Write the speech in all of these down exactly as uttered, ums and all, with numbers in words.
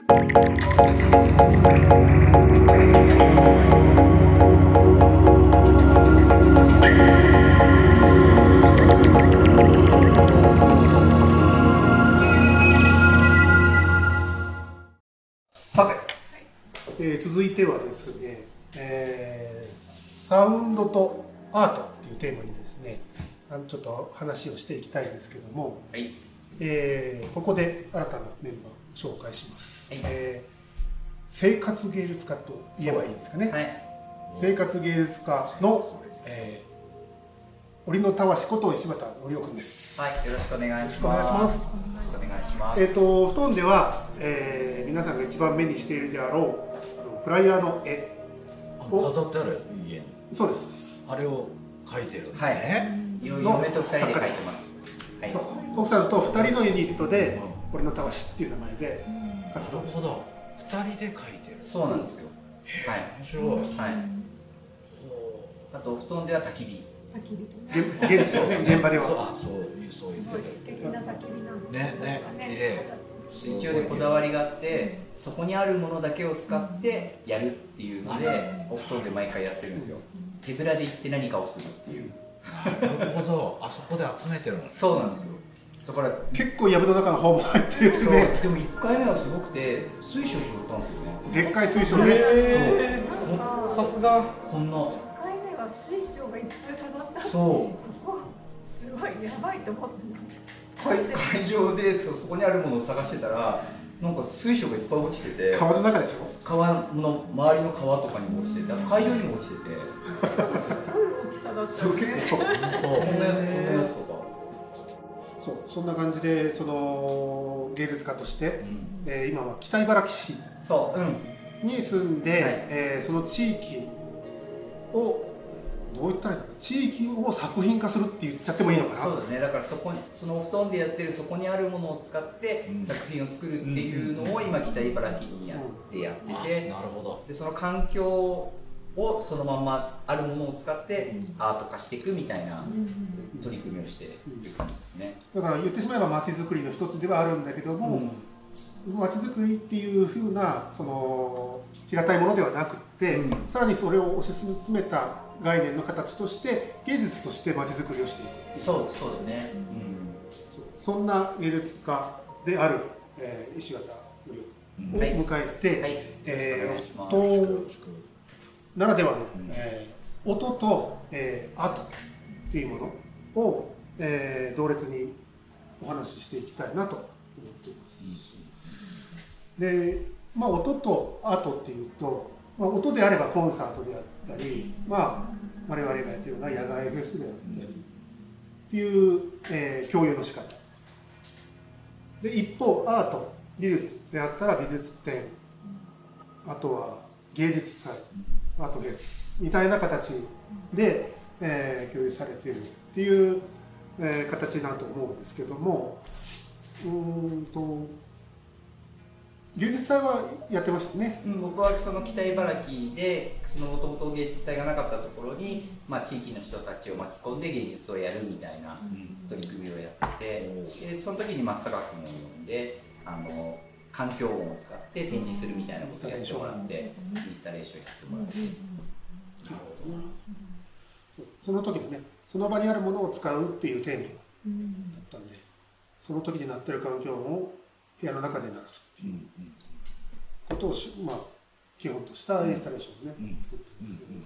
さて、えー、続いてはですね、えー、サウンドとアートっていうテーマにですね、あのちょっと話をしていきたいんですけども、はい、えー、ここで新たなメンバーを紹介します。はい、えー、生活芸術家と言えばいいですかね。はい、生活芸術家の、えー、織野たわしこと石畑典夫君です。 はい、よろしくお願いします。よろしくお願いします。 えっと、布団では、えー、皆さんが一番目にしているであろうあのフライヤーの絵を飾ってある家に。 そうです。 あれを描いてるんですね。はい。嫁と二人で描いてます。 はい、そう、奥さんと二人のユニットで織野たわしっていう名前で活動して。 なるほど。二人で描いてる。 そうなんですよ。 はい。面白い。はい。 あと布団では焚き火。 現地のね、現場では。 あ、そういうそういう素敵な焚き火なんで。 ねね、綺麗。 一応ね、こだわりがあって、そこにあるものだけを使ってやるっていうので、お布団で毎回やってるんですよ。手ぶらで行って何かをするっていう。 なるほど、あそこで集めてるの。 そうなんですよ。だから結構藪の中の方も入ってるね。 でもいっかいめはすごくて水晶拾ったんですよね。 でっかい水晶ね。 そう。さすがこんな。 水晶がいっぱい飾ってあって、 そうここすごいやばいと思ったの。会場でそこにあるものを探してたら、なんか水晶がいっぱい落ちてて、 川の中でしょ。 川の周りの川とかにも落ちてて、あと会場にも落ちてて、 すごい大きさだったよね。 結構こんなやつこんなやつとか。 そう、そんな感じでその芸術家として、うん、えー、今は北茨城市そう、うん、 に住んで、はい、えー、その地域をどう言ったらいいのか、地域を作品化するって言っちゃってもいいのかな。 そうだね。だからそこにそのお布団でやってるそこにあるものを使って作品を作るっていうのを今北茨城にやってやってて、 なるほど。 でその環境をそのままあるものを使ってアート化していくみたいな取り組みをしている感じですね。 だから言ってしまえば街づくりの一つではあるんだけども、うん、街づくりっていうふうなその平たいものではなくって、うん、さらにそれを推し進めた概念の形として芸術として街づくりをしていくっていう。 そうそうですね、うん、 そ, そんな芸術家である、えー、石畑典夫を迎えて、はいはい、えー、音ならではの、うん、えー、音と、えー、アートっていうものを、えー、同列にお話ししていきたいなと思っています。うん、で、まあ、音とアートっていうと、まあ、音であればコンサートであったり、まあ、我々がやっているような野外フェスであったりっていう、えー、共有の仕方で、一方アート美術であったら美術展、あとは芸術祭、アートフェスみたいな形で、えー、共有されているっていう、えー、形だと思うんですけども、うーんと芸術祭はやってましたね。 うん、僕はその北茨城でもともと芸術祭がなかったところに、まあ、地域の人たちを巻き込んで芸術をやるみたいな取り組みをやってて、でその時に松坂君を呼んであの環境音を使って展示するみたいなことをやってもらってインスタレーションやってもらって、なるほど、 そう、その時もね、その場にあるものを使うっていうテーマだったんで、その時になってる環境音を部屋の中で鳴らすっていうことを、まあ、基本としたインスタレーションをね、作ってるんですけど、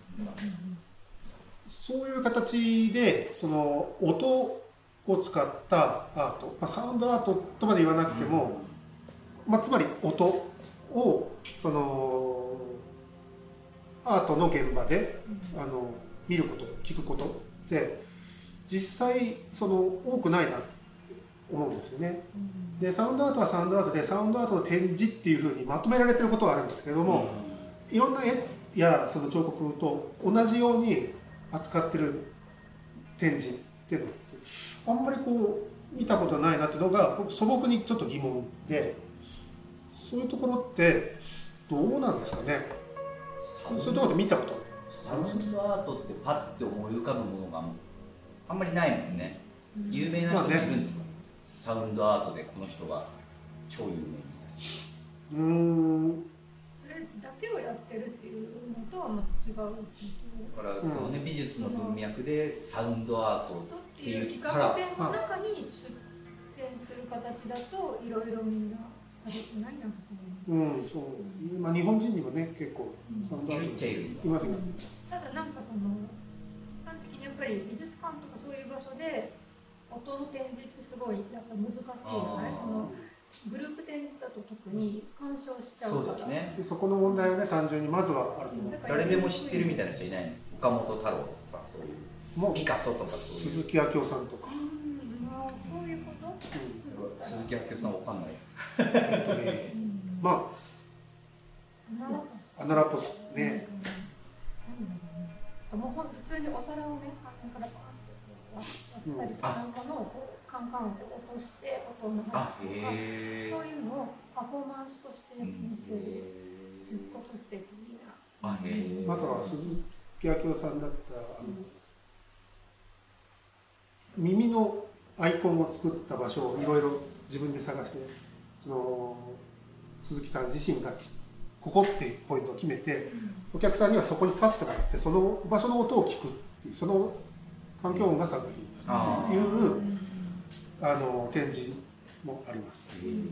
そういう形でその音を使ったアート、まあ、サウンドアートとまで言わなくても、まあ、つまり音をそのアートの現場であの見ること、聞くことって実際その多くないなって思うんですよね。でサウンドアートはサウンドアートでサウンドアートの展示っていうふうにまとめられてることはあるんですけれども、いろんな絵やその彫刻と同じように扱ってる展示っていうのってあんまりこう見たことないなっていうのが僕素朴にちょっと疑問で、そういうところってどうなんですかね。そういうところで見たことサウンドアートってパッて思い浮かぶものがあんまりないもんね。有名な人もいるんですか、まあね、サウンドアートでこの人が超有名みたいな。 うーんそれだけをやってるっていうのとはまた違う。だからそうね、美術の文脈でサウンドアートってっていう言ったら、 企画展の中に出展する形だといろいろみんなされてないなんかそういう。 うん、そう、まあ日本人にもね結構サウンドアートいるっちゃいるんだ。 いますいますいます。 ただなんかその一般的にやっぱり美術館とかそういう場所で音の展示ってすごいやっぱ難しいじゃない。そのグループ展だと特に干渉しちゃうから。 そうだね。 でそこの問題はね単純にまずはあると思う。 誰でも知ってるみたいな人いないの。岡本太郎とかさ、そういうもうピカソとかそういう。 鈴木明夫さんとか。 うん、まあそういうこと。 うん、 鈴木明夫さんわかんない。 えっとね、まあアナラポスね。 もう普通にお皿をね、カンカンからパーンって割ったりとか、なんかのこうカンカンをこう落として音を鳴らすとか、そういうのをパフォーマンスとして見せる、すっごく素敵な。 あ、へえ。 あとは鈴木明夫さんだったあの耳のアイコンを作った場所をいろいろ自分で探して、その鈴木さん自身がここっていうポイントを決めて、お客さんにはそこに立ってもらってその場所の音を聞くっていう、その環境音が作品だっていうあの展示もあります。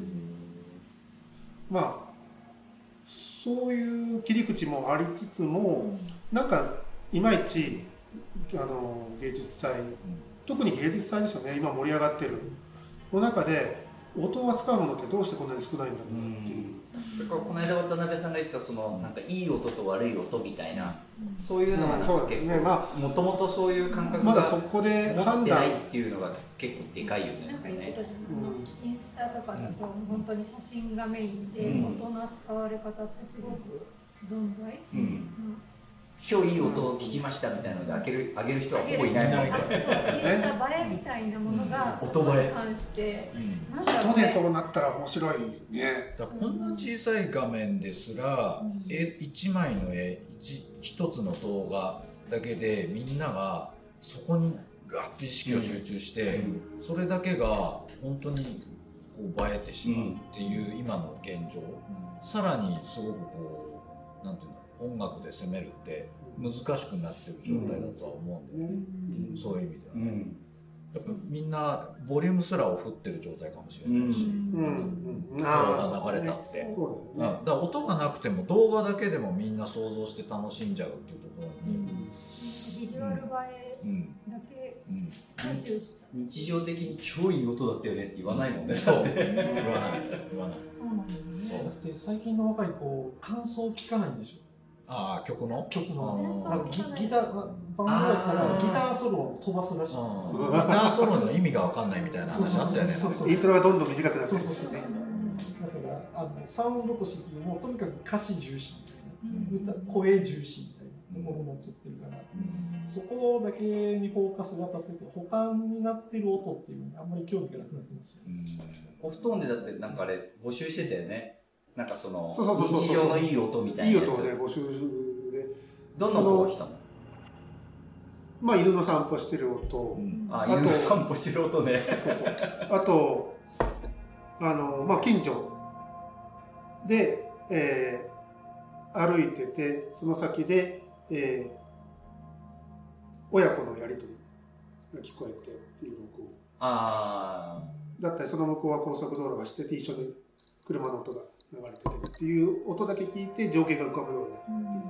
まあそういう切り口もありつつも、なんかいまいちあの芸術祭、特に芸術祭ですよね、今盛り上がってるの中で音を扱うものってどうしてこんなに少ないんだろうなっていう。 だからこの間渡辺さんが言ってたそのなんかいい音と悪い音みたいな、そういうのがなんか結構もともとそういう感覚がまだそこで持ってないっていうのが結構でかいよね。 なんか言ってたじゃん、インスタとかだと本当に写真がメインで音の扱われ方ってすごく存在。 うんうん今日いい音を聞きましたみたいなので開ける、上げる人はほぼいないから。 そう、インスタ映えみたいなものが音映え関して、 音でそうなったら面白いね。 だこんな小さい画面ですら、絵いちまいの絵ひとつの動画だけでみんながそこにガッと意識を集中して、それだけが本当にこう映えてしまうっていう今の現状、さらにすごくこうなんていうの音楽で攻めるって難しくなってる状態だとは思うんで、ねうん、そういう意味ではね、うん、やっぱみんなボリュームすらを振ってる状態かもしれないし、動画が流れたって、だから音がなくても動画だけでもみんな想像して楽しんじゃうっていうところに、うん、 ビジュアル映えだけが重視される。 日常的に超いい音だったよねって言わないもんね。 そう言わない言わない。 そうなんだね。 だって最近の若い子感想聞かないんでしょ。 ああ曲の曲のなんかギギターバンドだったらギターソロを飛ばすらしいです。 ギターソロの意味が分かんないみたいな話あったよね。 イントロがどんどん短くなってるんですよね。 だからあのサウンドとしてもうとにかく歌詞重視みたいな、歌声重視みたいなところになっちゃってるから、そこだけにフォーカスが当たってて他になってる音っていうのにあんまり興味がなくなってますよ。 オフトーンでだってなんかあれ募集してたよね。なんかそのそうそうそうそう日常のいい音みたいなやつ。 いい音をね募集で。 どんな音が来たの？ まあ犬の散歩してる音。 うん、あ、犬の散歩してる音ね。 そうそうそう。あとあのまあ近所で、えー、歩いててその先で、えー、親子のやり取りが聞こえてっていう録音。ああ。だったりその向こうは高速道路がしてて一緒に車の音が流れててっていう音だけ聞いて情景が浮かぶようなっていう、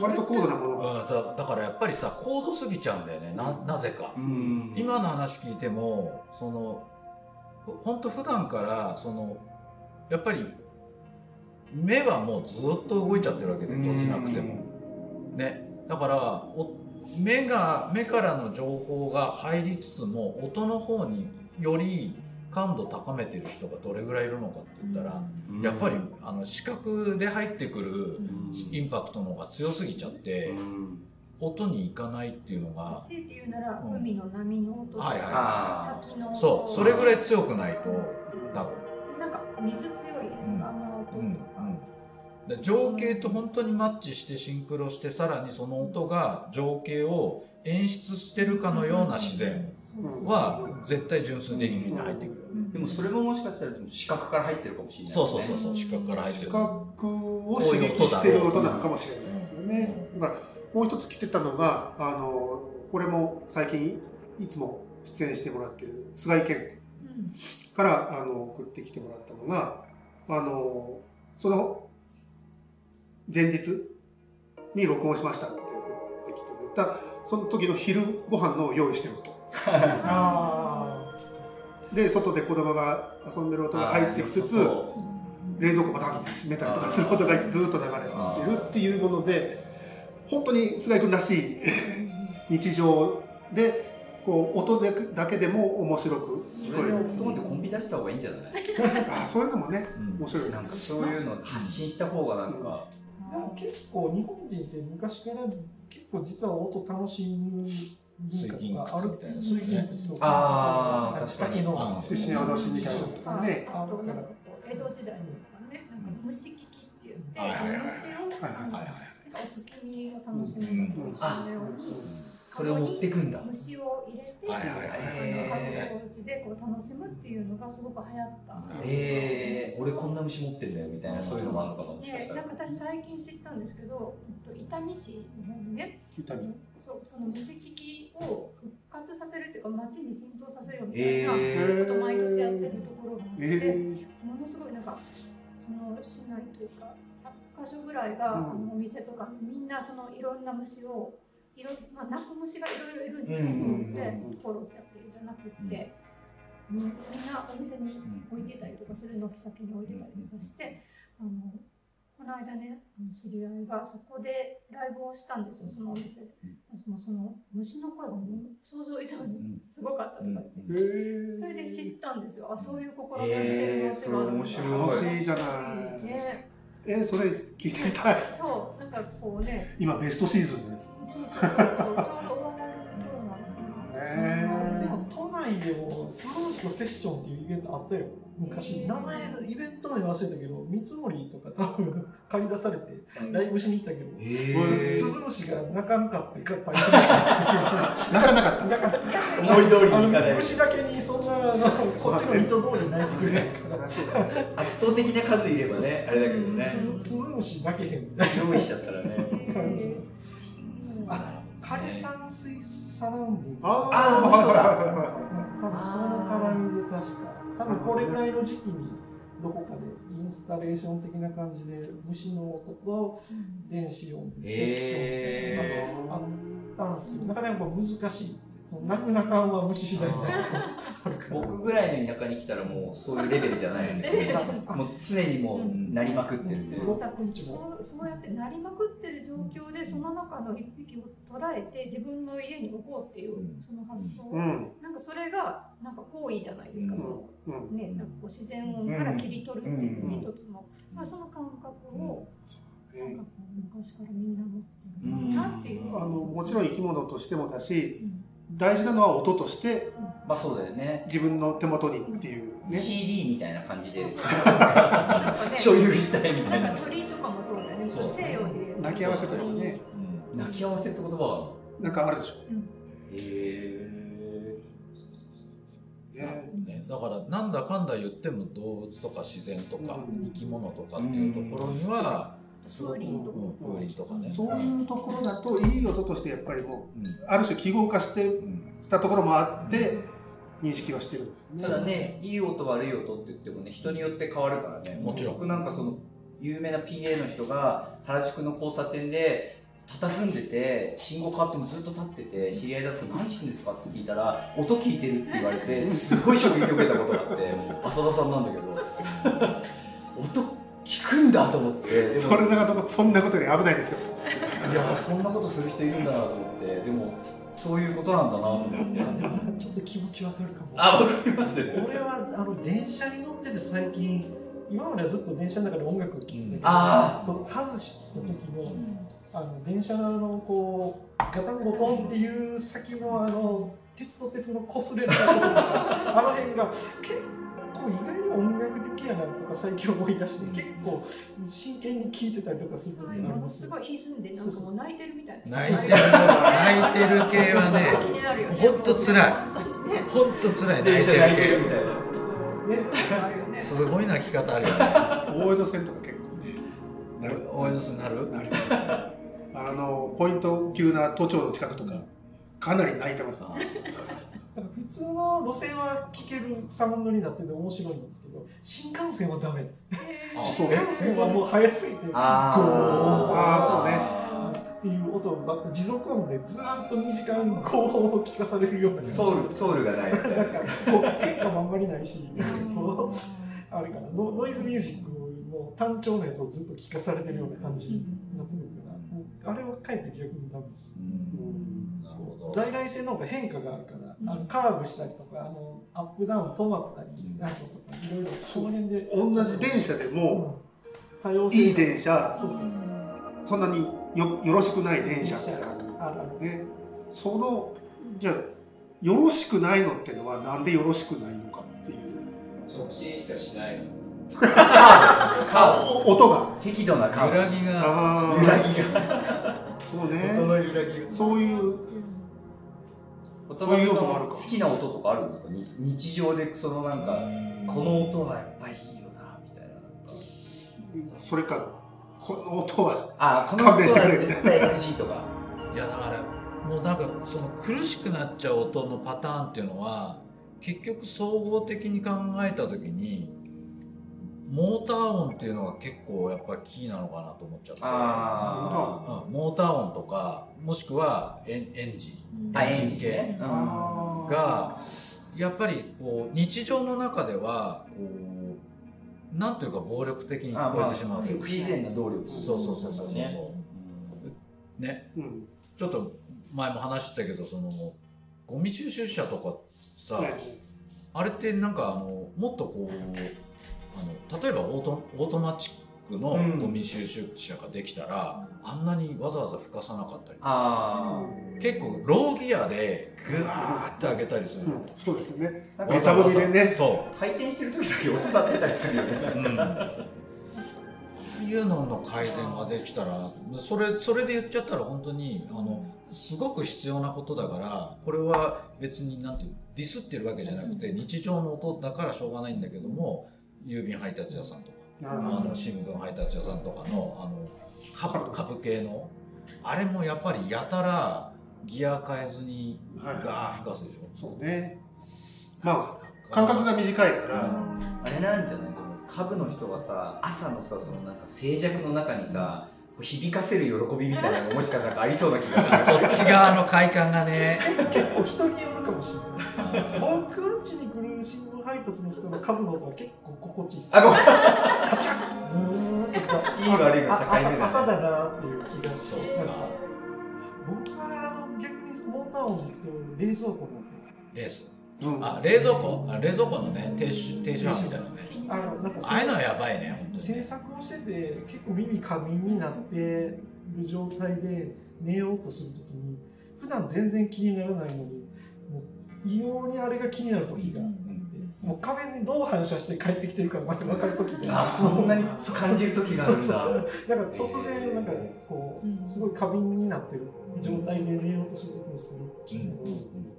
割と高度なものが、 うん、さだからやっぱりさ高度すぎちゃうんだよね、 な, なぜか、うん、今の話聞いてもそのほんと普段からそのやっぱり目はもうずっと動いちゃってるわけで閉じなくてもね、だからお目が目からの情報が入りつつも音の方により感度高めてる人がどれぐらいいるのかって言ったら、うん、やっぱりあの視覚で入ってくるインパクトの方が強すぎちゃって、うん、音に行かないっていうのが強いて言うなら、うん、海の波の音とか、はいはい、滝の音、 そうそれぐらい強くないと多分なんか水強いあの音とか、うんうん、情景と本当にマッチしてシンクロしてさらにその音が情景を演出してるかのような自然は絶対純粋的にみんな入ってくる。 でもそれももしかしたら視覚から入ってるかもしれない、ね、 そうそうそうそう、視覚から入ってる。 視覚を刺激してる音なのかもしれないですよね。だからもう一つ来てたのが、あのこれも最近いつも出演してもらってる菅井健からあの送ってきてもらったのが、あのその前日に録音しましたって送ってきてくれた、その時の昼ご飯の用意してる音で、外で子供が遊んでる音が入ってきつつ、冷蔵庫バタンって閉めたりとかする音がずっと流れてるっていうもので、本当に菅井君らしい日常でこう音だけでも面白く聞こえる。 布団でコンビ出した方がいいんじゃない？ あ、そういうのもね、面白い。 なんかそういうの発信した方がなんか、 うん、結構日本人って昔から結構実は音楽しむ水銀窟みたいな、 水銀窟とか、 ああ、確かに獅子おどしみたいなのとかね、 あとなんかこう江戸時代とかね、なんか虫聞きって言って、虫をお月見を楽しむのと一緒のように、 それを持ってくんだ。 虫を入れて、家族お家でこう楽しむっていうのがすごく流行った。 ええ、俺こんな虫持ってんだよみたいな、そういうのもあるのかな、もしかしたら。 なんか私最近知ったんですけど、伊丹市の方にね、そう、その虫聞きを復活させるっていうか、町に浸透させようみたいなことを毎年やってるところがあって、ものすごいなんかその市内というかひゃっかしょぐらいが、うん、お店とかみんなそのいろんな虫をいろ、まあ、鳴く虫がいろいろいるんですよ。で、コオロギだけじゃなくって、うん、みんなお店に置いてたりとかする、軒先に置いてたりとかして、あのこの間ね、知り合いがそこでライブをしたんですよ、そのお店で。もうその虫の声がもう想像以上にすごかったとか言って、それで知ったんですよ。あ、そういう心がしてる街があるんだ。 楽しいじゃない。ね、え、それ聞いてみたい。 そう、なんかこうね。 今ベストシーズンで。 そうそうそう、ちょうど終わる頃なのかな。 ええ。でも都内でもスズムシのセッションっていうイベントあったよ。昔名前のイベント名忘れたけど、三森とか多分借り出されてライブしに行ったけど、スズムシが鳴かんかってか大変だった。 鳴かなかった。鳴かなかった。 思い通りにいかない。 虫だけにそんなあのこっちの意図通りに鳴いてくれないから。 圧倒的な数いればね、あれだけどね。 スズムシ鳴けへんみたいな。 用意しちゃったらね。 あ、枯山水サラウンディング。 ああ、本当だ。 多分その絡みで確か。多分これぐらいの時期にどこかでインスタレーション的な感じで虫の音と電子音でセッションっていうのがあったんですけど、なかなか難しい。泣く泣かんは虫次第みたいな。 僕ぐらいの田舎に来たらもうそういうレベルじゃないんで、もう常にもう鳴りまくってるんで。 そうそうやって鳴りまくってる状況でその中の一匹を捉えて自分の家に置こうっていうその発想、なんかそれがなんか行為じゃないですか。そのね、なんかこう自然音から切り取るっていう一つの、まあその感覚をなんか昔からみんな持ってるなっていう。 あのもちろん生き物としてもだし。大事なのは音として、 まあそうだよね。 自分の手元にっていうね。シーディー みたいな感じで所有したいみたいな。 鳥とかもそうだよね。西洋でいう。 鳴き合わせとかね。 鳴き合わせって言葉はなんかあるでしょ。 へえ。だからなんだかんだ言っても動物とか自然とか生き物とかっていうところには。 風鈴とかね、 そういうところだといい音としてやっぱりもう、うん、ある種記号化してしたところもあって認識はしてる、 うん、ただね、いい音悪い音って言ってもね、人によって変わるからね。もちろん僕なんかその有名な ピーエー の人が原宿の交差点で佇んでて、信号変わってもずっと立ってて、知り合いだと何してんですかって聞いたら音聞いてるって言われてすごい衝撃を受けたことがあって、浅田さんなんだけど音聞くんだと思って。 それだからそんなことより危ないですよ。 いや、そんなことする人いるんだなと思って、でもそういうことなんだなと思って。 ちょっと気持ちわかるかも。 あ、わかりますね。 俺はあの電車に乗ってて最近、今まではずっと電車の中で音楽を聴いてたけど、 あこう外した時のあの電車のこうガタンゴトンっていう先のあの鉄と鉄の擦れるところとか、あの辺が結構意外に音楽的やなとか最近思い出して結構真剣に聞いてたりとかする時があります。 すごい歪んでなんかもう泣いてるみたいな。 泣いてる泣いてる系はね、本当つらい。本当つらい泣いてる系。すごい泣き方あるよね。 大江戸線とか結構ね。 なる。大江戸線なる？ なる。あのポイント急な都庁の近くとかかなり泣いてます。 普通の路線は聴けるサウンドになってて面白いんですけど、新幹線はダメ。新幹線はもう速すぎてゴーあそうねっていう音ばっか持続音でずっとにじかんゴーを聞かされるようなソウルソウルがない。なんかこう変化もあんまりないし、こうあれかなノ、ノイズミュージックの単調なやつをずっと聞かされてるような感じになってくるから、あれはかえって逆にダメです。在来線の方が変化があるから、あのカーブしたりとか、あのアップダウン止まったりなんとかいろいろその辺で同じ電車でも、 うん、多様性いい電車、 そうそうそうそんなに よ, よろしくない電車ってあるあるある、 ね、そのじゃあよろしくないのってのはなんでよろしくないのかっていう直進しかしないの音が適度なカーブ揺らぎが揺らぎがそうね音の揺らぎがそういうそういう要素もあるか。好きな音とかあるんですか？日常でそのなんかこの音はやっぱりいいよなみたいな。 それかこの音はあこの音は絶対 エヌジー とか。 いやだからもうなんかその苦しくなっちゃう音のパターンっていうのは結局総合的に考えた時にモーター音っていうのが結構やっぱりキーなのかなと思っちゃって。あ、うん、モーター音とかもしくはエンエンジン、エンジン系がやっぱりこう日常の中ではこうなんというか暴力的に聞こえてしまう。 不自然な動力。 そうそうそうそうそうそうね、うん、ちょっと前も話したけどそのゴミ収集車とかさ、ね、あれってなんかあのもっとこうあの例えばオート、オートマチックのゴミ収集車ができたら、うん、あんなにわざわざ吹かさなかったりあ結構ローギアでグワーって上げたりする、うん、 そうですねベタ踏みでねそう回転してる時だけ音立てたりするよね、うんいうのの改善ができたらそれそれで言っちゃったら本当にあのすごく必要なことだからこれは別になんてディスってるわけじゃなくて日常の音だからしょうがないんだけども郵便配達屋さんとかあの新聞配達屋さんとかのあの株株系のあれもやっぱりやたらギア変えずにガー吹かすでしょ。 そうね。まあ間隔が短いからあれなんじゃない？株の人はさ朝のさそのなんか静寂の中にさこう響かせる喜びみたいなのがもしかなんかありそうな気がするそっち側の快感がね結構人によるかもしれない僕ん家に来る新聞配達の人の株の音は結構心地いいですあごめんカチャッブーンっていい悪いが境目だ、ね、朝だなっていう気がしてなんか僕はあの逆にモーター音でいくと冷蔵庫の音レースうん、あ冷蔵庫あ冷蔵庫のね停止停止班みたいなねあのなんかああいうのはやばいね本当に制作をしてて結構耳過敏になってる状態で寝ようとするときに普段全然気にならないのにもう異様にあれが気になるときがあって、うん、もう壁にどう反射して帰ってきてるかまで分かるときであそんなに感じるときがあるんだそうそうなんか突然なんかこうすごい過敏になってる状態で寝ようとするときにする気になります、うん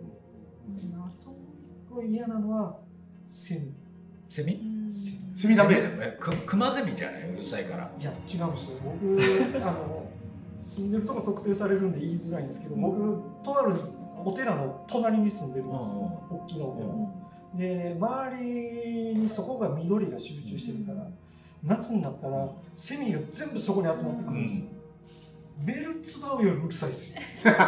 嫌なのはセミ。 セミ？ セミダメ。 くクマゼミじゃない？うるさいから。 いや違うんですよ。僕あの住んでるとこ特定されるんで言いづらいんですけど、僕とあるお寺の隣に住んでるんですよ。大きなお寺。で周りにそこが緑が集中してるから、夏になったらセミが全部そこに集まってくるんですよ。メルツバウよりうるさいですよ。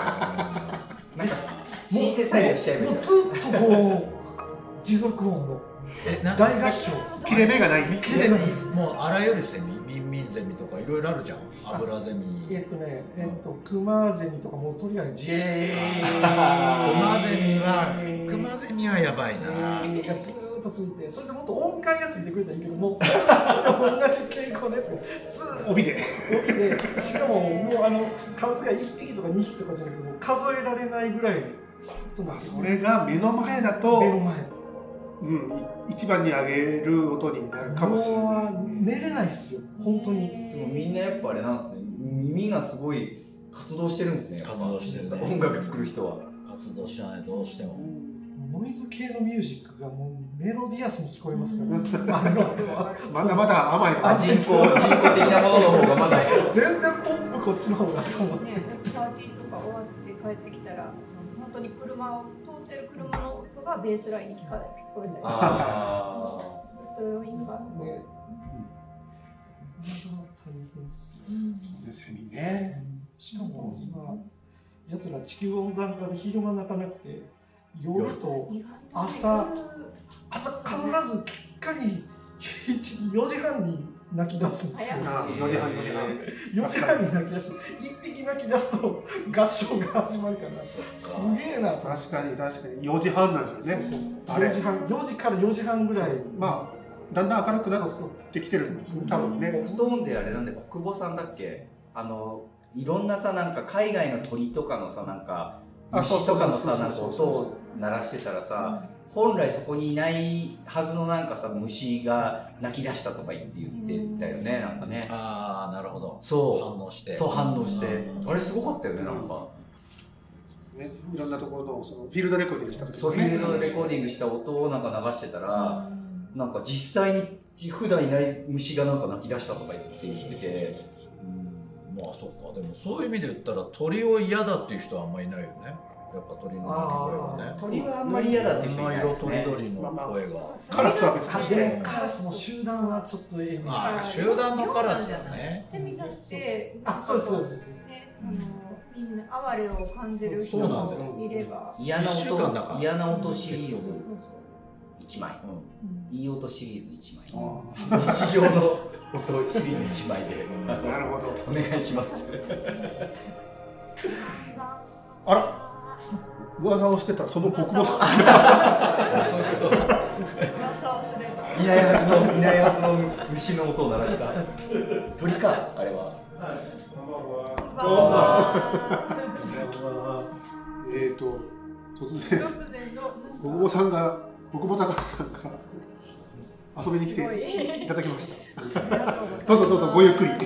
シンセサイザーしちゃえばいい。 もうずっとこう持続音の大合唱です。 切れ目がない。 切れ目です。もうあらゆるセミ、ミンミンゼミとかいろいろあるじゃん。アブラゼミ。 えっとね、えっとクマゼミとかもうとりあえずジェー。 クマゼミはクマゼミはやばいな。 がずーっとついて、それでもっと音階がついてくれたらいいけども、同じ傾向のやつがずーっと帯で帯で、しかももうあの数がいっぴきとかにひきとかじゃなくて数えられないぐらい。 まあそれが目の前だと。 目の前。 うん、一番に上げる音になるかもしれない。 寝れないっすよ本当に。 でもみんなやっぱあれなんですね、耳がすごい活動してるんですね。 活動してるね。 音楽作る人は活動しないどうしても。 ノイズ系のミュージックがもうメロディアスに聞こえますからね。あの音はまだまだ甘いぞ。 あ、人工人工的なものの方がまだ全然ポップこっちの方がと思って。 ね、パーティーとか終わって帰ってきたら、その本当に車を通ってる車の音がベースラインに聞こえ聞こえたり。ああ。ずっと余韻があるね。 大変ですよ。 そうですセミね。 しかも今やつら地球温暖化で昼間泣かなくて、夜と朝朝必ずきっかりよじはんに泣き出すんですよ。 よじはんよじはんよじはんに泣き出す。一匹泣き出すと合唱が始まるからすげえな。 確かに確かによじはんなんですよね。 そうそうよじはんよじからよじはんぐらい。 まあだんだん明るくなってきてるんですね多分ね。 オフトーンであれなんで国母さんだっけ、あのいろんなさなんか海外の鳥とかのさなんか虫とかのさなんか音を鳴らしてたらさ、本来そこにいないはずのなんかさ虫が泣き出したとか言って言ってたよね、なんかね。 ああなるほど。 そう反応してそう反応して、あれすごかったよねなんか。 ね、いろんなところのそのフィールドレコーディングした時そうフィールドレコーディングした音をなんか流してたら、なんか実際に普段いない虫がなんか泣き出したとか言って言ってて、 うん、まあそっか。でもそういう意味で言ったら鳥を嫌だっていう人はあんまりいないよね。やっぱ鳥の鳴き声はね。 鳥はあんまり嫌だっていう人いないですね。 色とりどりの声が。 カラスは別にでもカラスの集団はちょっとええ。 ああ集団のカラスはね。 セミだってあそうですそうです。 あのみんな哀れを感じる人もいれば。 嫌な音嫌な音シリーズいちまい、いい音シリーズいちまい、日常の音シリーズいちまいでなるほどお願いしますあら噂をしてたその国母さん噂をすればいないはずのいないはずの虫の音を鳴らした鳥かあれは。 こんばんは。えっと突然国母さんが国母高橋さんが遊びに来ていただきました。どうぞどうぞごゆっくり。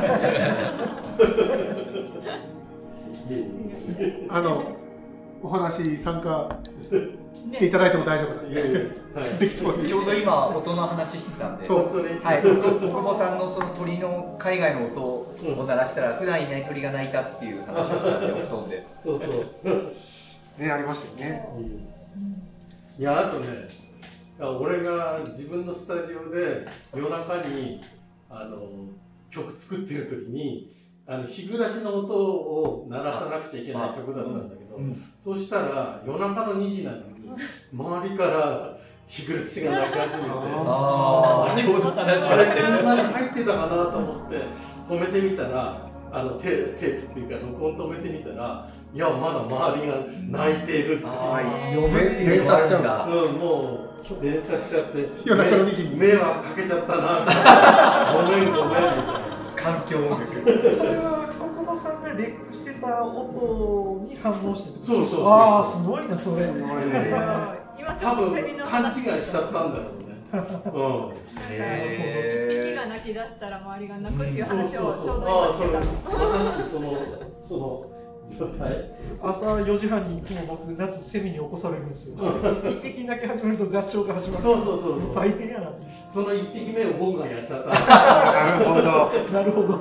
あのお話参加していただいても大丈夫なんで。 ちょうど今音の話してたんで、そう、はい、国母さんのその鳥の海外の音を鳴らしたら普段いない鳥が鳴いたっていう話をしたんで、お布団で。 そうそう。 ね、ありましたよね。 いや、あとね、俺が自分のスタジオで夜中にあの曲作ってる時に、あの日暮らしの音を鳴らさなくちゃいけない曲だったんだけど、うん、そうしたら夜中のにじなのに周りから日暮らしが鳴き始めて、 ああちょうど話が入ってる入ってたかなと思って止めてみたら、あのテープっていうか録音止めてみたら、いやまだ周りが泣いているっていう、 あ呼ぶっていうのがあるんだ。 うん、もう連鎖しちゃって夜中のにじに迷惑かけちゃったなごめんごめんみたいな。環境音楽それは国母さんがレックしてた音に反応してってことですか？ そうそうそう。 ああすごいなそれ。 今ちょっとセミの勘違いしちゃったんだろうね。うん。 一匹が泣き出したら周りが泣くっていう話をちょうど今してたの。 まさしくそのその状態。 朝よじはんにいつも僕夏セミに起こされるんですよ。一匹泣き始めると合唱が始まる。 そうそうそう。 大変やな。 その一匹目を僕がやっちゃった。 なるほど。 なるほど。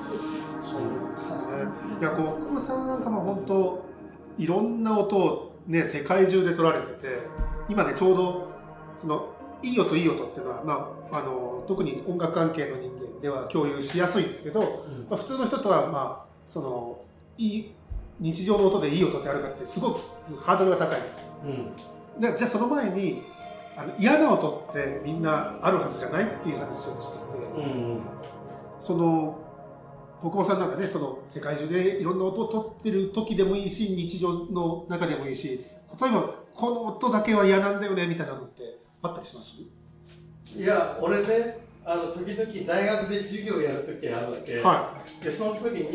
いや、こう国母さんなんかも本当いろんな音をね世界中で取られてて、今ねちょうどそのいい音いい音っていうのは、まあ、あの特に音楽関係の人間では共有しやすいんですけど、うん、まあ、普通の人とはまあそのいい日常の音でいい音ってあるかってすごくハードルが高いと。うん、でじゃあその前にあの嫌な音ってみんなあるはずじゃないっていう話をしてて、うん、その国母さんなんかね、その世界中でいろんな音を取ってる時でもいいし、日常の中でもいいし、例えばこの音だけは嫌なんだよねみたいなのってあったりします？ いや、俺ね、あの時々大学で授業やる時あるわけ、はい、でその時に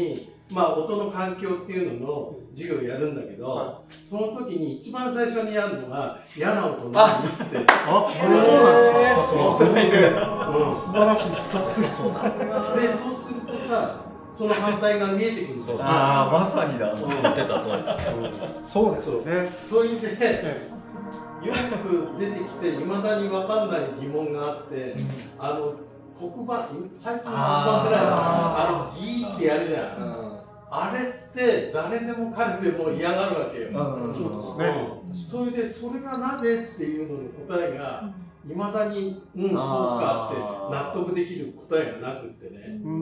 まあ音の環境っていうのの授業をやるんだけど、はい、その時に一番最初にやるのが嫌な音何って。 あ、そうなんですか。 素晴らしい。さすがそうだ。 で、そうするとさ、その反対が見えてくるんですよ。 ああ、まさにだ。 言ってた通り。そうですよね。 そういう意味で、よく出てきて、いまだに分かんない疑問があって、あの、黒板、最近の黒板ってないのあの、ギーってやるじゃん。あれって誰でも彼でも嫌がるわけよ。 そうですね。 それで、それがなぜっていうのの答えが、いまだに、うん、そうかって納得できる答えがなくってね。うん。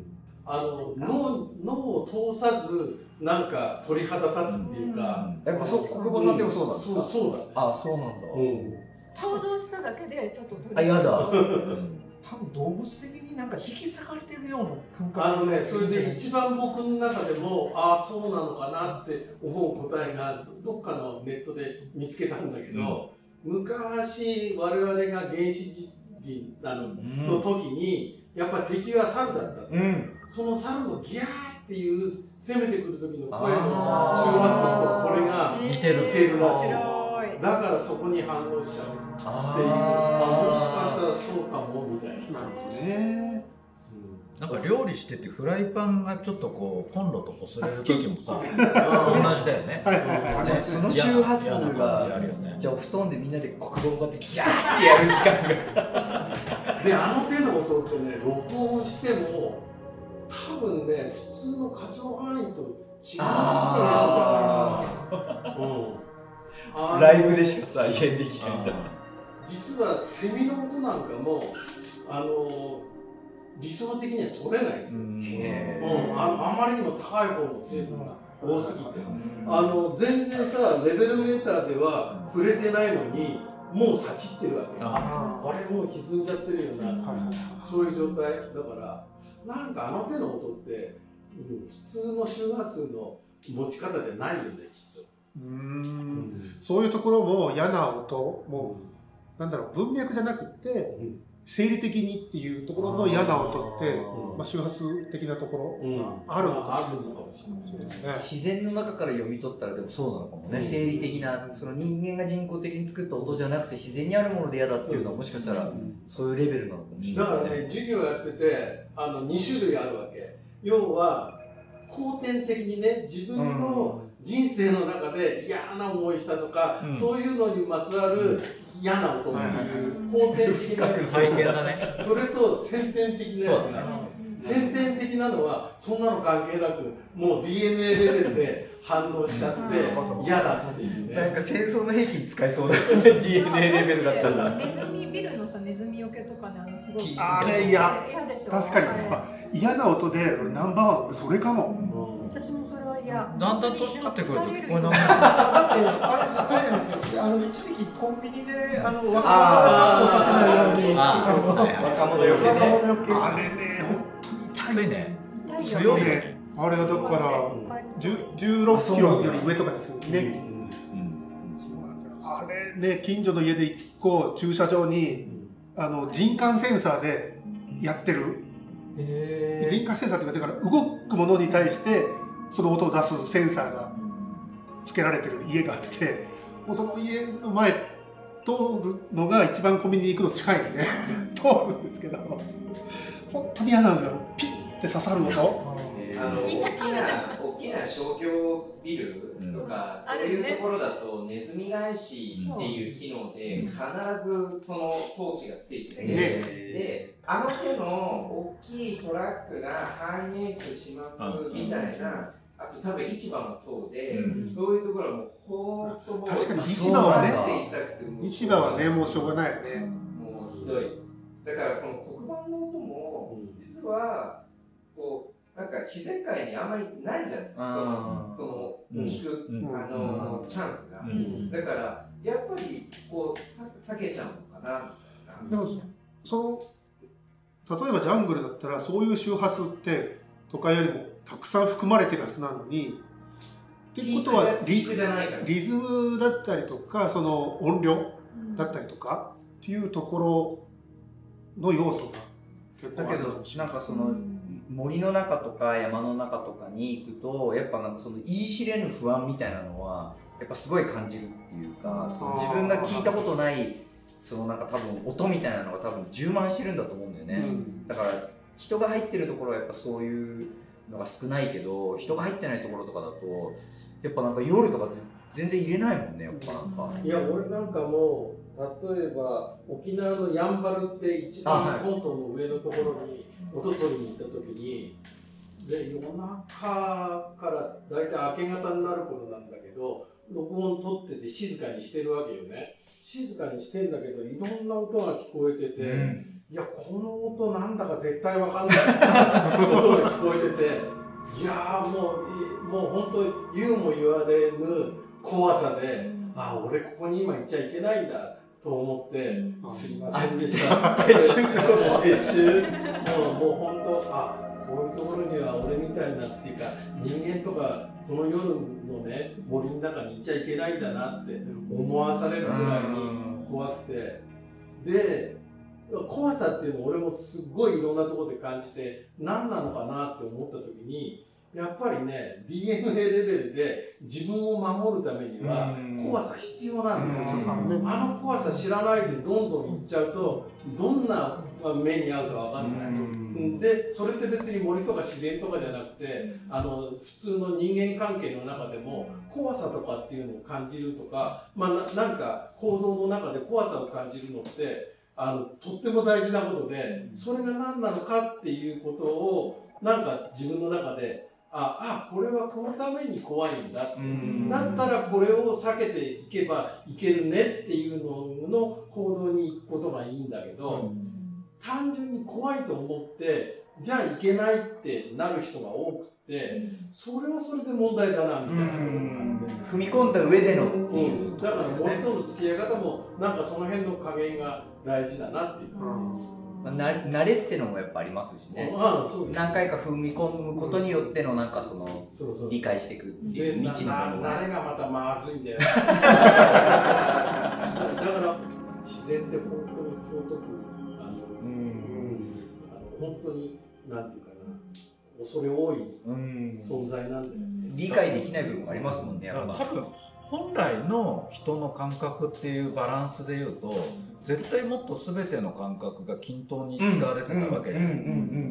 あの、脳、脳を通さず、なんか鳥肌立つっていうか。 やっぱそう、国母さんでもそうなんですか？ そう、そうだね。 あ、そうなんだ。 想像しただけでちょっとあ、やだ。 多分動物的になんか引き裂かれてるような感覚。 あのね、それで一番僕の中でも、ああ、そうなのかなって思う答えが、どっかのネットで見つけたんだけど、うん、昔、我々が原始人なの、うん、の時に、やっぱり敵は猿だった、うん、その猿のギャーっていう攻めてくる時の声の周波数とこれが似てるらしい。だからそこに反応しちゃうっていう、あ、もしかしたらそうかもみたいな。 なるほどね。 なんか料理しててフライパンがちょっとこうコンロと擦れる時もさ同じだよね。 その周波数がじゃあお布団でみんなで黒板をこうやってギャーってやる時間がで、あの手の音ってね、録音しても多分ね、普通の過剰範囲と違うんじゃないかな。うん、 ライブでしか再現できないんだ。 実はセミの音なんかもあの理想的には取れないですよ。うん、あのあまりにも高い方の成分が多すぎて、あの全然さレベルメーターでは触れてないのにもうさちってるわけ。あ, あれもう歪んじゃってるよな、そういう状態だから、なんかあの手の音って、うん、普通の周波数の持ち方じゃないよね、きっと。 うーん、うん、そういうところも嫌な音も、うん、なんだろう、文脈じゃなくて、うん、生理的にっていうところの嫌な音って、まあ、周波数的なところがあるのかもしれないですね。 自然の中から読み取ったらでもそうなのかもね、うん、生理的な、その人間が人工的に作った音じゃなくて自然にあるもので嫌だっていうのはもしかしたらそういうレベルなのかもしれない、ね、 だからね、授業やっててあのに種類あるわけ。要は後天的にね、自分の人生の中で嫌な思いしたとか、うん、そういうのにまつわる嫌な音っていう後天的なやつ、 体験だね。 それと先天的なやつが、先天的なのはそんなの関係なくもう ディーエヌエー レベルで反応しちゃって嫌だっていうね。 なんか戦争の兵器に使えそうだよね。ディーエヌエー レベルだったら。 ネズミビルのさ、ネズミよけとかね、あのすごいあれ嫌確かに嫌な音でナンバーワンそれかも。 私もそれは嫌。 だんだん年取ってくると聞こえなくなる。 だってあれじゃないですか。あの一時期コンビニであの若者をさせないように若者よけね。 あれね、本当に痛いね。 強いね。 あれはだからじゅうろっキロより上とかですよね。あれね、近所の家で一個駐車場にあの人感センサーでやってる。人感センサーっていうか、だから動くものに対してその音を出すセンサーがつけられてる家があって、もうその家の前通るのが一番コンビニに行くの近いんで通るんですけど、本当に嫌なのよ。ピッて刺さる音。 あの大きな大きな商業ビルとか、うん、そういうところだとネズミ返しっていう機能で必ずその装置がついてて、であの手の大きいトラックがハイエースしますみたいな、あと多分市場もそうで、うん、そういうところはもうほんともう確かに市場はね、市場はねもうしょうがないよね。 もうひどい。だからこの黒板の音も実はこうなんか自然界にあんまりないじゃん、その、その聞く、うん、あの、うん、チャンスが、うん、だからやっぱりこうさ避けちゃうのかな。 でもその例えばジャングルだったらそういう周波数って都会よりもたくさん含まれてるはずなのに、っていうことはリ、リズムだったりとかその音量だったりとかっていうところの要素が結構あるかもしれない。 だけどなんかその森の中とか山の中とかに行くとやっぱなんかその言い知れぬ不安みたいなのはやっぱすごい感じるっていうか、その自分が聞いたことないそのなんか多分音みたいなのが多分充満してるんだと思うんだよね、うん、だから人が入ってるところはやっぱそういうのが少ないけど、人が入ってないところとかだとやっぱなんか夜とか全然入れないもんね、やっぱなんか。 いや俺なんかもう例えば沖縄のやんばるって一番本島の上のところに音取りに行った時に、で夜中からだいたい明け方になる頃なんだけど録音取ってて静かにしてるわけよね。静かにしてんだけどいろんな音が聞こえてて、うん、いやこの音なんだか絶対わかんない音が聞こえてて、いやーもうもう本当に言うも言われぬ怖さで、うん、あ俺ここに今いちゃいけないんだと思って、うん、すいませんでした。撤収すること。撤収。もうもう本当あこういうところには俺みたいなっていうか人間とかこの夜のね森の中にいちゃいけないんだなって思わされるぐらいに怖くて、で怖さっていうのを俺もすっごいいろんなところで感じて何なのかなって思った時にやっぱりね ディーエヌエー レベルで自分を守るためには怖さ必要なんだよ。あの怖さ知らないでどんどん行っちゃうとどんな目に遭うかわかんない。でそれって別に森とか自然とかじゃなくてあの普通の人間関係の中でも怖さとかっていうのを感じるとか、まあ、な, なんか行動の中で怖さを感じるのってあのとっても大事なことで、それが何なのかっていうことをなんか自分の中でああこれはこのために怖いんだって、だったらこれを避けていけばいけるねっていうのの行動に行くことがいいんだけど、単純に怖いと思ってじゃあいけないってなる人が多くて、それはそれで問題だなみたいなところがあって、 踏み込んだ上でのっていう、 うん、だから森との付き合い方もなんかその辺の加減が大事だなっていう感じ。 まあ、な慣れってのもやっぱありますしね。ああそうです。何回か踏み込むことによってのなんかそのそうそう理解していくっていう未知のものが慣れがまたまずいんだよ。だから自然って本当に尊くあの、うん、あの本当になんていうかな恐れ多い存在なんだよね。 理解できない部分がありますもんね。やっぱ多分本来の人の感覚っていうバランスでいうと絶対もっと全ての感覚が均等に使われてたわけじゃない。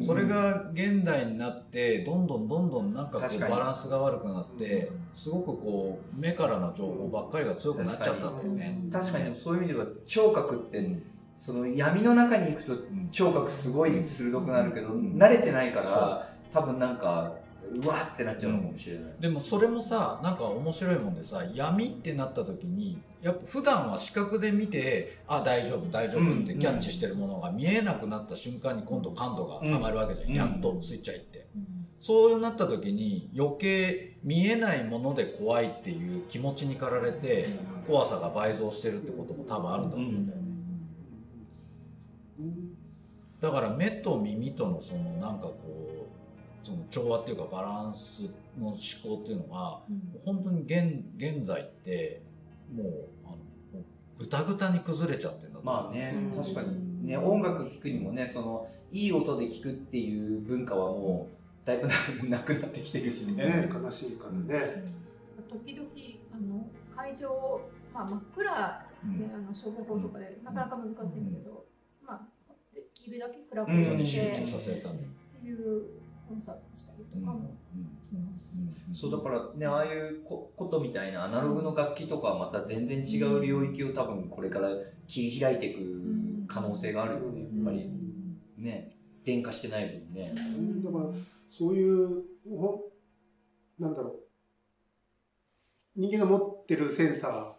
それが現代になってどんどんどんどんなんかこうバランスが悪くなってすごくこう目からの情報ばっかりが強くなっちゃったんだよね。 確かにそういう意味では聴覚ってその闇の中に行くと聴覚すごい鋭くなるけど慣れてないから多分なんかうわってなっちゃうのかもしれない、うん、 でもそれもさなんか面白いもんでさ闇ってなった時にやっぱ普段は視覚で見てあ大丈夫大丈夫ってキャッチしてるものが見えなくなった瞬間に今度感度が上がるわけじゃん、うん、やっとスイッチ入って、うん、そうなった時に余計見えないもので怖いっていう気持ちに駆られて怖さが倍増してるってことも多分あるんだと思うんだよね、うん、だから目と耳とのそのなんかこうその調和っていうかバランスの思考っていうのが、うん、本当に 現, 現在ってもうあのもうぐたぐたに崩れちゃってるんだと思う。 まあね、うん、確かにね音楽聴くにもねそのいい音で聴くっていう文化はもうだいぶなくなってきてるしね。 ね悲しいからね。 時々あの会場、まあ、真っ暗で、うん、あの消防法とかでなかなか難しいんだけど、うん、まあできるだけ暗くして集中させるためっていうコンサートしたりとかもします、うんうん、そうだからねああいうことみたいなアナログの楽器とかはまた全然違う領域を多分これから切り開いていく可能性があるよね、やっぱりね電化してない分ね、 うん、だからそういうなんだろう人間が持ってるセンサー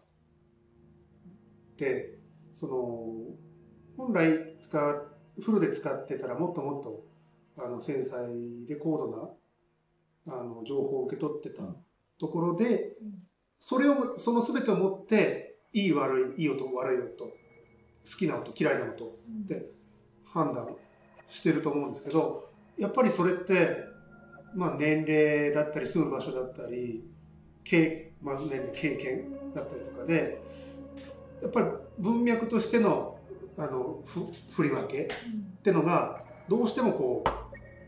ってその本来使うフルで使ってたらもっともっとあの繊細で高度なあの情報を受け取ってたところで、うん、それをその全てを持っていい悪いいい音悪い音好きな音嫌いな音って判断してると思うんですけど、やっぱりそれって、まあ、年齢だったり住む場所だったり経、まあ、年齢経験だったりとかでやっぱり文脈としてのあのふ振り分けってのがどうしてもこう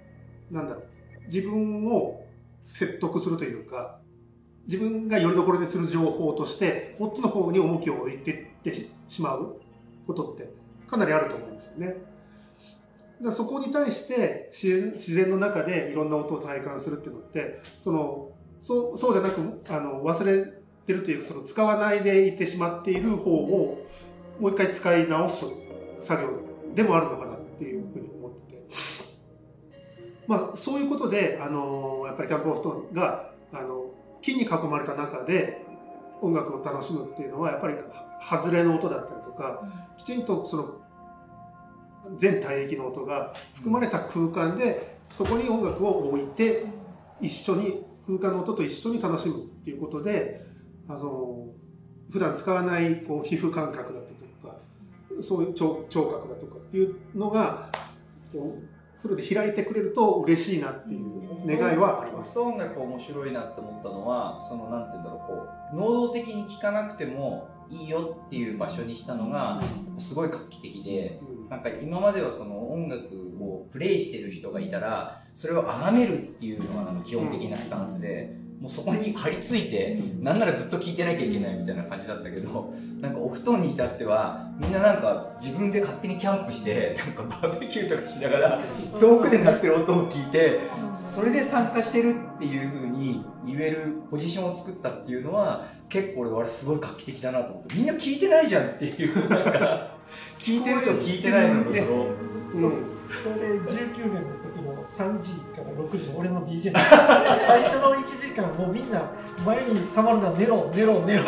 なんだろう、自分を説得するというか、自分がよりどころにする情報としてこっちの方に重きを置いていってしまうことってかなりあると思うんですよね。だからそこに対して自然、自然の中でいろんな音を体感するっていうのって、そのそうそうじゃなくあの忘れてるというか、その使わないでいてしまっている方をもう一回使い直す作業でもあるのかなっていうふうに思ってて、まあそういうことであのやっぱりキャンプオフトがあの木に囲まれた中で音楽を楽しむっていうのはやっぱり外れの音だったりとか、きちんとその全帯域の音が含まれた空間でそこに音楽を置いて一緒に空間の音と一緒に楽しむっていうことで、あの普段使わないこう皮膚感覚だったりとか、そういう 聴, 聴覚だとかっていうのがこうフルで開いてくれると嬉しいなっていう願いはあります。 音楽面白いなって思ったのは、そのなんていうんだろう、こう能動的に聴かなくてもいいよっていう場所にしたのがすごい画期的で、うん、なんか今まではその音楽をプレイしてる人がいたらそれを崇めるっていうのがなんか基本的なスタンスで、もうそこに張り付いてなんならずっと聴いてなきゃいけないみたいな感じだったけど、なんかお布団に至ってはみんななんか自分で勝手にキャンプしてなんかバーベキューとかしながら遠くで鳴ってる音を聞いてそれで参加してるっていう風に言えるポジションを作ったっていうのは結構俺はすごい画期的だなと思って、みんな聞いてないじゃんっていうなんか聞いてると聞いてないのとその、 うん、それでじゅうきゅうねんの時のさんじからろくじの俺の ディージェー 最初のいちじかんもうみんな前にたまるな寝ろ寝ろ寝ろで、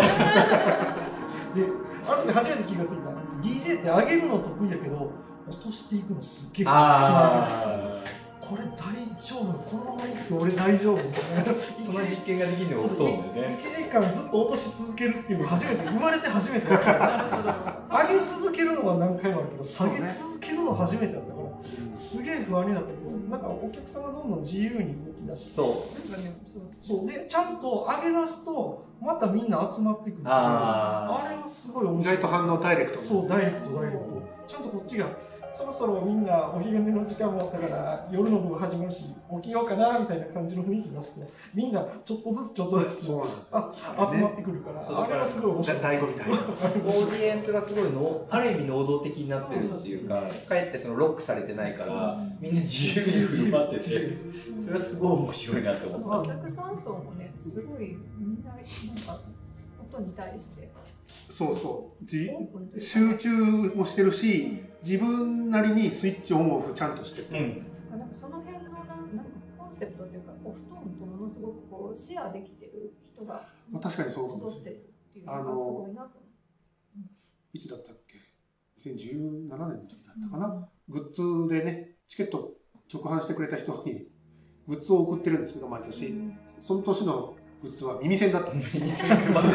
あの時初めて気がついた ディージェー って上げるの得意だけど落としていくのすっげえあこれ大丈夫このままいって俺大丈夫その実験ができるのが音だよね。 いちじかんずっと落とし続けるっていうの初めて生まれて初めてだった上げ続けるのは何回もあるけど下げ続けるの初めてだったからすげえ不安になったけど、なんかお客さんがどんどん自由に動き出してそうそうでちゃんと上げ出すとまたみんな集まってくる。ああれはすごい面白い。 意外と反応ダイレクト。 そうダイレクトダイレクトちゃんとこっちがそろそろみんなお昼寝の時間もあったから夜の部が始まるし起きようかなみたいな感じの雰囲気出すとみんなちょっとずつちょっとずつあ集まってくるから、ね、あれはすごい面白い。 醍醐味だよ。 オーディエンスがすごいのある意味能動的になってるっていうか、かえってそのロックされてないからみんな自由に振る舞ってて、それはすごい面白いなと思った。 お客さん層もねすごいみんななんか音に対してそうそうじ集中もしてるし自分なりにスイッチオンオフちゃんとしてて、 うん、なんかその辺のなんかコンセプトというかお布団とものすごくこうシェアできてる人が確かにそうかもしれない。あのいつだったっけにせんじゅうななねんの時だったかな、うん、グッズでねチケット直販してくれた人にグッズを送ってるんですけど毎年、うん、その年のグッズは耳栓だったんです耳栓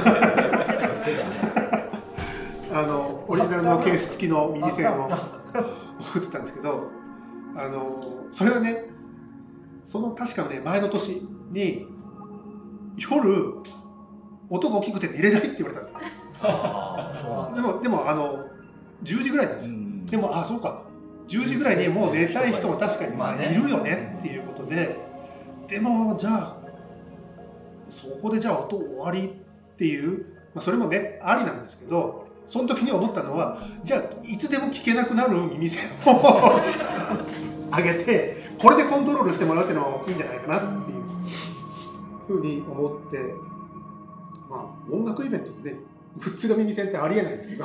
あのオリジナルのケース付きの耳栓を送ってたんですけど、あのそれはねその確かね前の年に夜音が大きくて寝れないって言われたんですよ。あでもでもあのじゅうじぐらいなんですよ、うん、でもあそうかじゅうじぐらいにもう寝たい人も確かにまあいるよねっていうことで、でもじゃあそこでじゃあ音終わりっていう、まあ、それもねありなんですけど、その時に思ったのはじゃあいつでも聞けなくなる耳栓をあげてこれでコントロールしてもらうっていうのもいいんじゃないかなっていうふうに思って、まあ音楽イベントでねグッズが耳栓ってありえないんですけど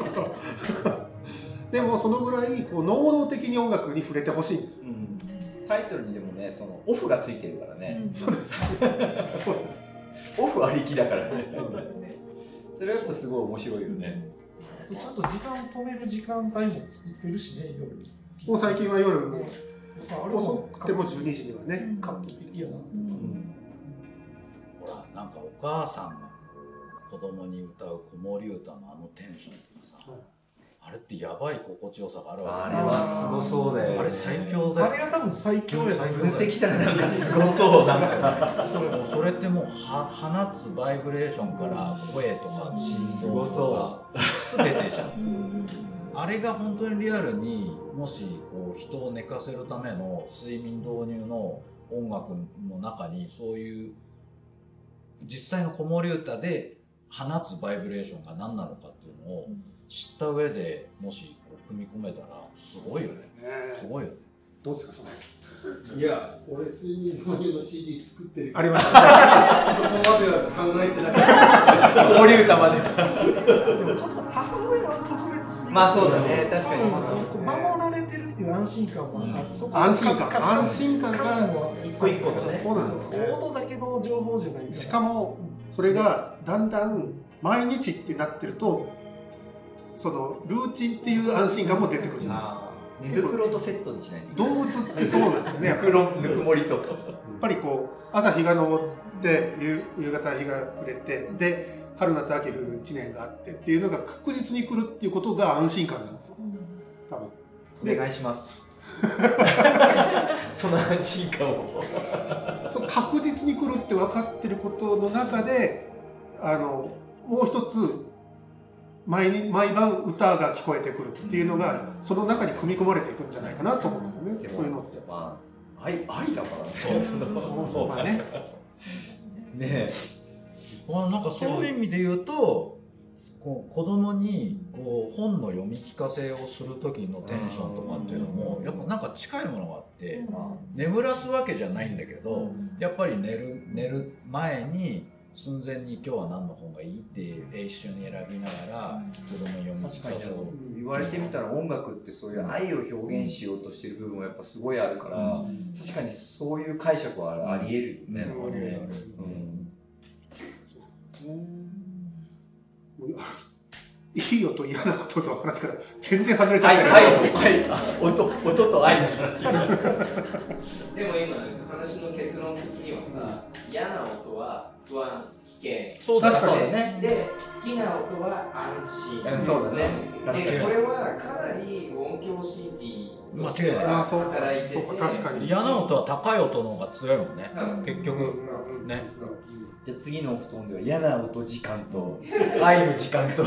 でもそのぐらいこう能動的に音楽に触れてほしいんですよ、うん、 タイトルにでもねそのオフがついてるからね、 うん、そうですそうオフありきだからねそれはやっぱすごい面白いよね。 ちゃんと時間を止める時間帯も作ってるしね夜もう最近は夜、ね、遅くてもじゅうにじにはねカット的やな、うん、 ほらなんかお母さんが子供に歌う子守歌のあのテンションとかさ、はい、あれってやばい心地よさがあるわけ。 あれはすごそうだよ。 あれ最強だよ。 あれが多分最強や。 分析したらなんかすごそうなんかそれってもうは放つバイブレーションから声とか振動とか全てじゃん。あれが本当にリアルにもしこう人を寝かせるための睡眠導入の音楽の中にそういう実際の子守歌で放つバイブレーションが何なのかっていうのを知った上でもしこう組み込めたらすごいよね。すごいよね。 どうですかその。 いや、俺睡眠導入の シーディー 作ってるあります。 そこまでは考えてなかった。 子守歌まで。 でも母親は特別すぎる。 まあそうだね、確かに。 守られてるっていう安心感もあって、そこ安心感、安心感が一個一個のね。 そうなんですよね。 音だけの情報じゃないから。 しかもそれがだんだん毎日ってなってると、そのルーチンっていう安心感も出てくるじゃないですか。 寝袋とセットにしないと。 動物ってそうなんですよね。 ぬくろぬくもりと。やっぱりこう朝日が昇って夕夕方日が暮れてで春夏秋冬いちねんがあってっていうのが確実に来るっていうことが安心感なんですよ。多分。 お願いします。その安心感を。 そう確実に来るって分かってることの中で、あのもう一つ。毎に毎晩歌が聞こえてくるっていうのがその中に組み込まれていくんじゃないかなと思うんですよね。そういうのって。 まあ愛愛だからね。 そうそうまあね。 ねえ。 まあなんかそういう意味で言うと、こう子供にこう本の読み聞かせをする時のテンションとかっていうのもやっぱなんか近いものがあって、眠らすわけじゃないんだけど、やっぱり寝る寝る前に。寸前に今日は何の本がいいって一緒に選びながら子供に読み聞かせを言われてみたら音楽ってそういう愛を表現しようとしてる部分はやっぱすごいあるから、うん、確かにそういう解釈はあり得るよね。 あり得るあり得る。いい音嫌なことの話から全然外れちゃったけど。 はいはいはい。音音と愛の話。 でも今話の結論的にはさ、嫌な音は不安、危険。 そうだね。 で、好きな音は安心。 そうだね。 で、これはかなり音響 シーディー としては働いてて、 確かに嫌な音は高い音の方が強いもんね。結局ね。 じゃあ次のお布団では嫌な音時間と愛の時間と。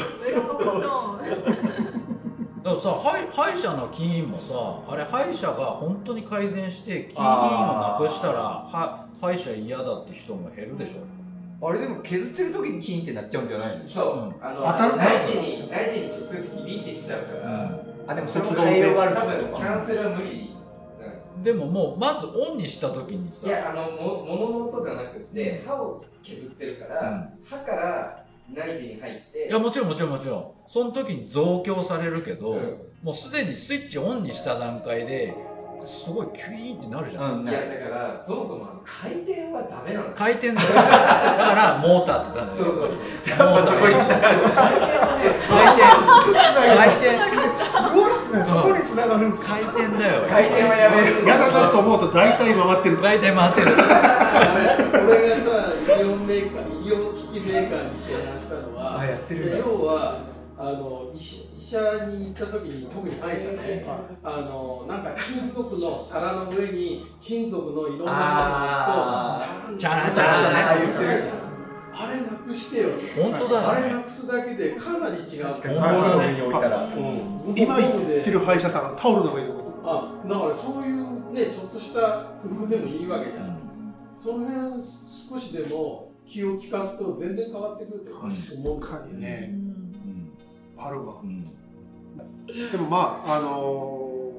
だからさ、歯医者の起因もさ、あれ歯医者が本当に改善して起因をなくしたら歯医者嫌だって人も減るでしょ。 あれでも削ってる時にキーンってなっちゃうんじゃないんですか。 そう、あの内耳に内耳に直接響いてきちゃうから。 あ、でもそれも変えようがある。 多分キャンセルは無理。 でももうまずオンにした時にさ、 いや、あのも物の音じゃなくて歯を削ってるから、歯から内耳に入って。 いやもちろんもちろんもちろんその時に増強されるけど、うん、もうすでにスイッチオンにした段階ですごいキュイーンってなるじゃん。 うん、いやだからそもそも回転はダメなの。 回転だよ。だからモーターって言ったんだよ。 そうそう。 そこに回転回転すごいっすね。そこに繋がるんです。 回転だよ。 回転はやめる。 嫌だなと思うと大体回ってる。 大体回ってる。 俺がさ医療メーカー医療機器メーカーに提案したのは、 あ、やってるんだ。 要はあの医者に行った時に特に歯医者ね、あのなんか金属の皿の上に金属のいろんなものが置くとチャランチャランあれなくしてよ。 本当だよ。 あれなくすだけでかなり違う。 タオルの上に置いたら。 今言ってる歯医者さんタオルの上に置いてる。 あ、だからそういうねちょっとした工夫でもいいわけじゃん。その辺少しでも気を利かすと全然変わってくると思うかにね。あるわ。でもまああの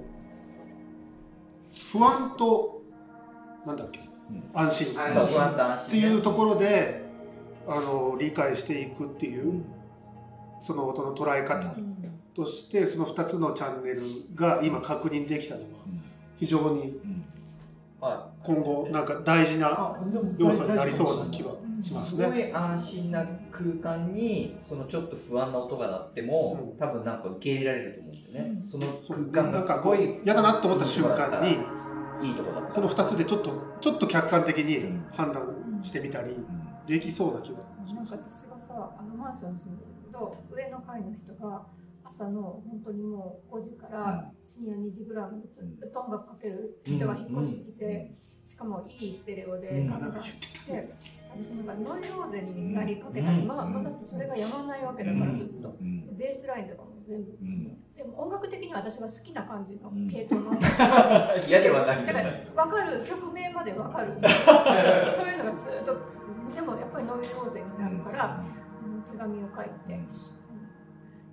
不安となんだっけ安心っていうところであの理解していくっていうその音の捉え方としてそのふたつのチャンネルが今確認できたのは非常に今後なんか大事な要素になりそうな気はしますね。 すごい安心な空間にそのちょっと不安な音が鳴っても、うん、多分なんか受け入れられると思うんだよね。うん、その空間がすごい嫌だなと思った瞬間にいいとこだった。 このふたつでちょっとちょっと客観的に判断してみたりできそうな気がします。 なんか私がさあのマンションに住んでるけど上の階の人が朝の本当にもうごじから深夜にじぐらいまでずっと音楽かける人が引っ越してきて、しかもいいステレオでガンガンって私なんかノイローゼになりかけたり、まあだってそれがやまないわけだからずっとベースラインとかも全部、うん、でも音楽的には私が好きな感じの系統の、 うん、嫌ではないだから分かる曲名まで分かるそういうのがずっとでもやっぱりノイローゼになるから、うん、手紙を書いて、うん、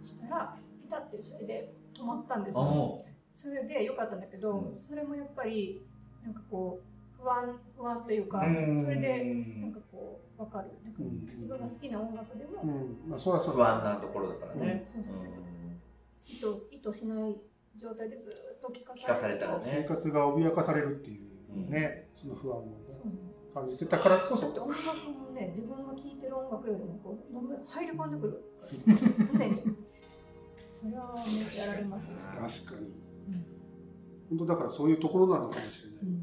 したらピタッてそれで止まったんですよ。それでよかったんだけど、うん、それもやっぱりなんかこう不安不安というか、それでなんかこう分かる、なんか自分が好きな音楽でも、 うんまあ、そらそ不安なところだからね。 意図意図しない状態でずっと聞か聞かされたらね、 生活が脅かされるっていうね、うん、その不安を、ね、感じてたからこそ。 だって音楽もね、自分が聴いてる音楽よりもこう入り込んでくる常にそれは、ね、やられますね。 確かに、うん、本当だからそういうところなのかもしれない。うん、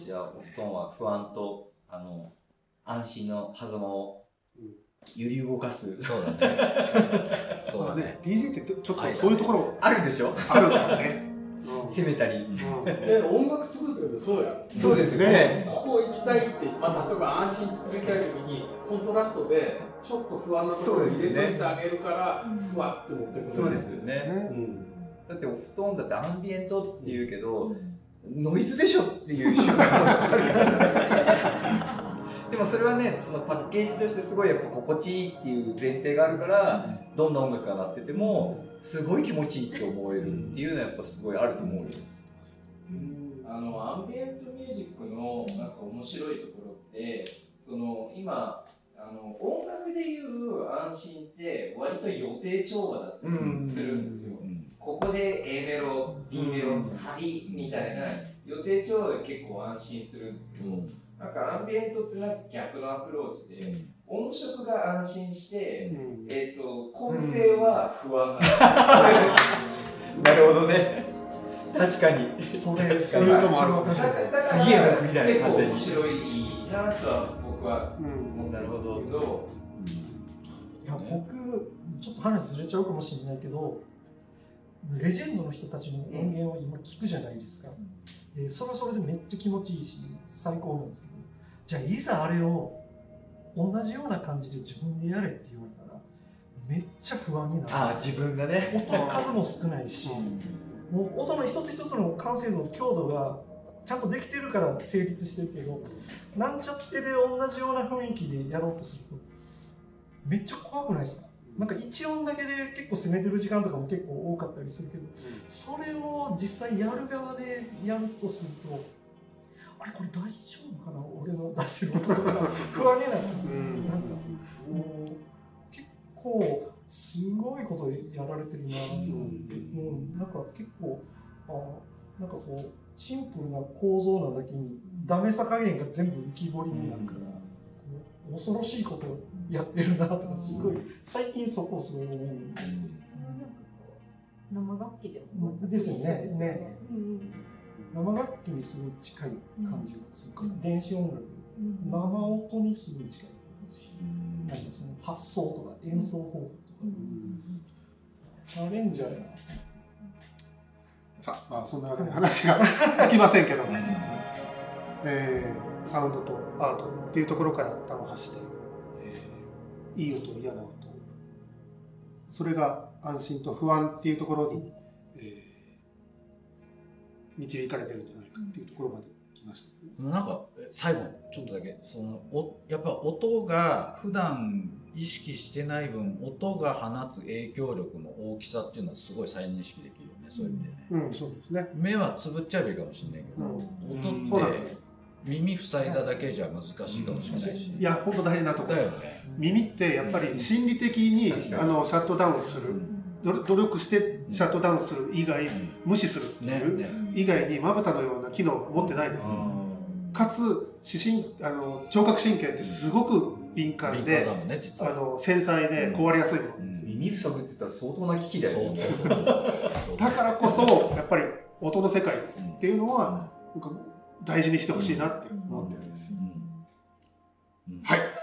じゃあお布団は不安とあの安心の狭間を揺り動かす。 そうだね。 そうだね。ディージェー ってちょっとそういうところあるでしょ。 あるからね。 攻めたり。 で音楽作るとそうや。 そうですね。 ここ行きたいって、まあ例えば安心作りたいときにコントラストでちょっと不安なところを入れといてあげるからふわって持ってくる。 そうですよね。だってお布団だってアンビエントって言うけどノイズでしょっていう瞬間があるからでもそれはね、そのパッケージとしてすごいやっぱ心地いいっていう前提があるから、どんな音楽が鳴っててもすごい気持ちいいって思えるっていうのはやっぱすごいあると思うよ。 あのアンビエントミュージックのなんか面白いところって、その今あの音楽でいう安心って割と予定調和だったりするんですよ。ここで A メロ、B メロ、サビみたいな予定調和で結構安心するんですけど、なんかアンビエントってなんか逆のアプローチで、音色が安心して、うん、えっと構成は不安なるほどね。確かに。 それそういうのもあるかもしれない。 すげえなみたいな感じ。 結構面白いなとは僕は思ったんですけど、 いや僕ちょっと話ずれちゃうかもしれないけど、レジェンドの人たちの音源を今聞くじゃないですか。でそれはそれでめっちゃ気持ちいいし最高なんですけど、じゃあいざあれを同じような感じで自分でやれって言われたらめっちゃ不安になるんですよ。 ああ自分がね、 音の数も少ないし、うん、もう音の一つ一つの完成度強度がちゃんとできてるから成立してるけど、なんちゃってで同じような雰囲気でやろうとするとめっちゃ怖くないですか？なんか一音だけで結構攻めてる時間とかも結構多かったりするけど、それを実際やる側でやるとすると、あれこれ大丈夫かな、俺の出してる音とか不安になる。なんかもう結構すごいことやられてるなと思って、うん、なんか結構あなんかこうシンプルな構造なだけにダメさ加減が全部浮き彫りになるから、こう恐ろしいことをやってるなとかすごい最近そこをすごい思う。 生楽器でもですよね。ね。生楽器にすごい近い感じがする。電子音楽、生音にすごい近い。なんかその発想とか演奏方法とか、チャレンジャーやな。 さあ、まあそんなわけで話がつきませんけども、えー、サウンドとアートっていうところから端を発して、えー、いい音嫌な音、それが安心と不安っていうところに、えー、導かれてるんじゃないかっていうところまで来ました、 ね、なんか最後ちょっとだけそのおやっぱ音が普段意識してない分、音が放つ影響力の大きさっていうのはすごい再認識できるよね、そういう意味でね。 うん、うん、そうですね。 目はつぶっちゃえばいいかもしれないけど、うん、音って耳塞いだだけじゃ難しいかもしれないし、 いや本当大事なところだよね。 耳ってやっぱり心理的に、うん、あのシャットダウンする、うん、努力してシャットダウンする以外、うん、無視するっていう、ねね、以外にまぶたのような機能を持ってないんですよ、うん、かつ視神あの聴覚神経ってすごく敏感で、うんね、あの繊細で壊れやすいものなんですよ、うん、 耳塞ぐって言ったら相当な機器だよね。 だからこそやっぱり音の世界っていうのは、うん、大事にしてほしいなって思ってるんですよ、うんうんうん、はい。